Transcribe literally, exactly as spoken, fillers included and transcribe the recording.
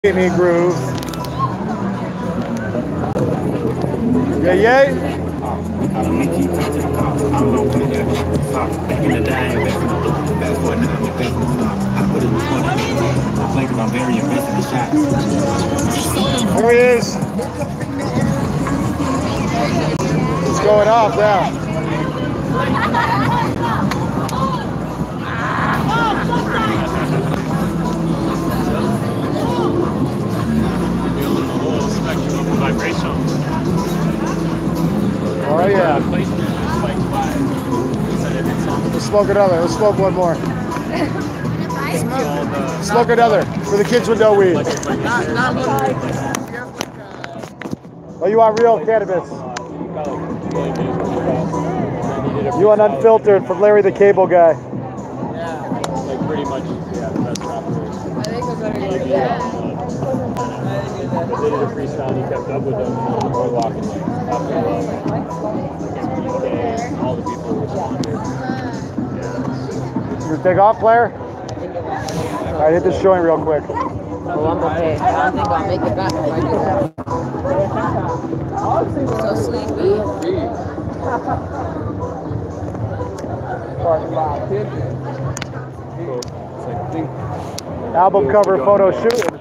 Me groove. Yeah, yeah. There he is. It's going off now. Oh yeah. Let's smoke another. Let's smoke one more. Smoke another for the kids with no weed. Oh, you want real cannabis? You want unfiltered from Larry the Cable Guy? Yeah, like pretty much. Yeah, the best operators. I think we're gonna do that. They did a freestyle. He kept up with them. We're walking like after all the people were responding. You take off, Claire? All right, hit this joint real quick. Oh, I'm okay. I don't think I'll make it back if I do that. So sleepy. Album cover photo shoot.